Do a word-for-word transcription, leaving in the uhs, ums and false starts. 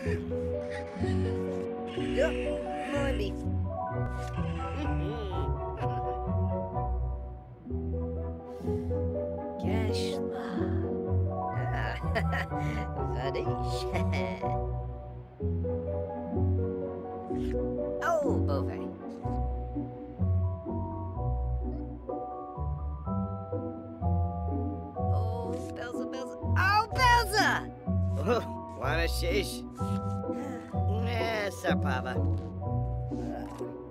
Yup, maybe. Keshla. Vadish. Oh, Beauvais. Oh, Belza, Belza. Oh, Belza! Oh, wanna shish? Essa pava.